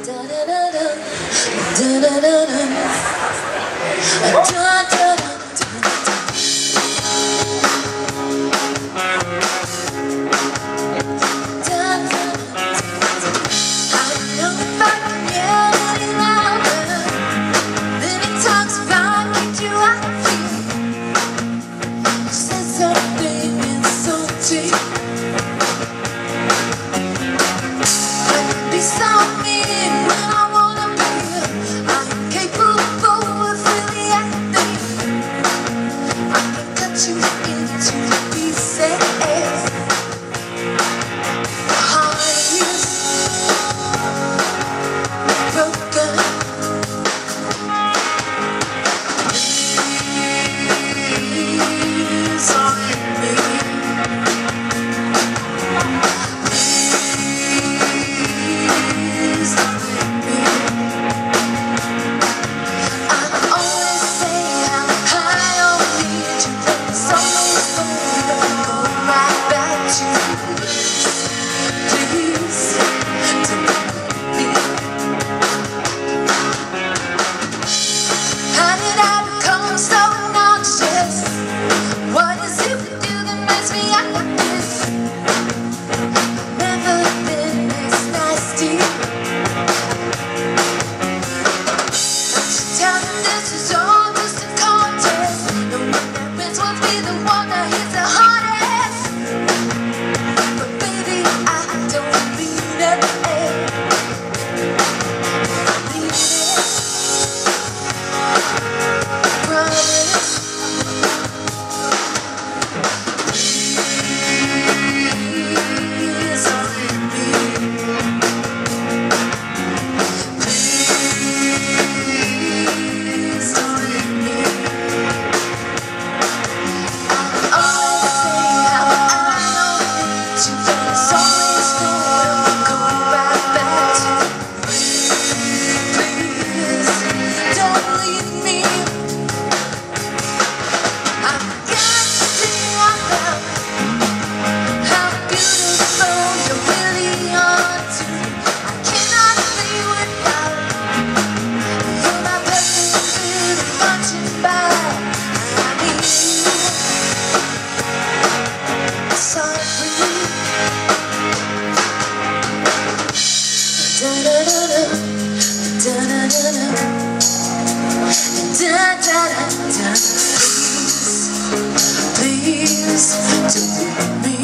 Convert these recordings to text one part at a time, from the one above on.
Please don't leave me.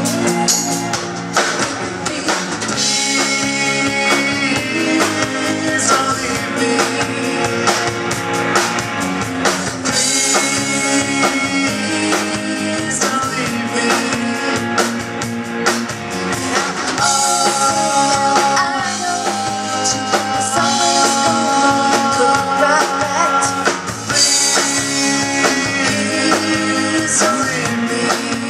Please don't leave me. Please don't leave me. Oh, I know you is always gonna go right back to me. Please don't leave me.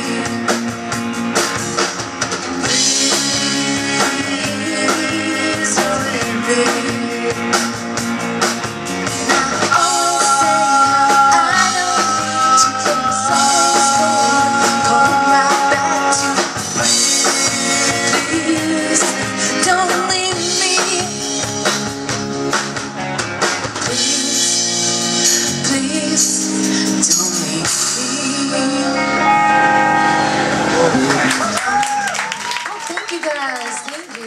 Please don't leave me. Now always say how I know you is always gonna go right back to me. Please don't leave me. Please don't leave me. Oh, thank you guys. Thank you.